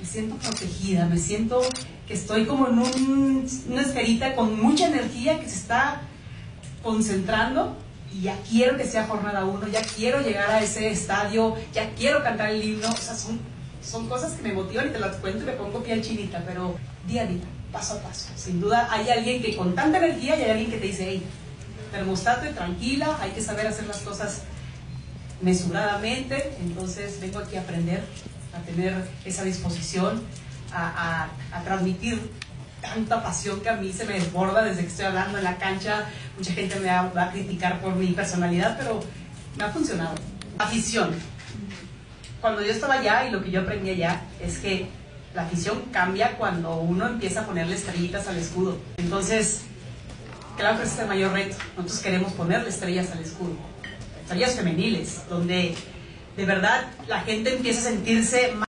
siento protegida, me siento que estoy como en una esferita con mucha energía que se está concentrando y ya quiero que sea jornada 1, ya quiero llegar a ese estadio, ya quiero cantar el himno. O sea, son cosas que me motivan y te las cuento y me pongo piel chinita, pero día a día, paso a paso. Sin duda hay alguien que con tanta energía y hay alguien que te dice, hey, termostato y tranquila, hay que saber hacer las cosas mesuradamente. Entonces vengo aquí a aprender, a tener esa disposición, a transmitir tanta pasión que a mí se me desborda desde que estoy hablando en la cancha. Mucha gente me va a criticar por mi personalidad, pero me ha funcionado. Afición. Cuando yo estaba allá y lo que yo aprendí allá es que la afición cambia cuando uno empieza a ponerle estrellitas al escudo. Entonces, claro que ese es el mayor reto. Nosotros queremos ponerle estrellas al escudo. Estrellas femeniles, donde de verdad la gente empieza a sentirse más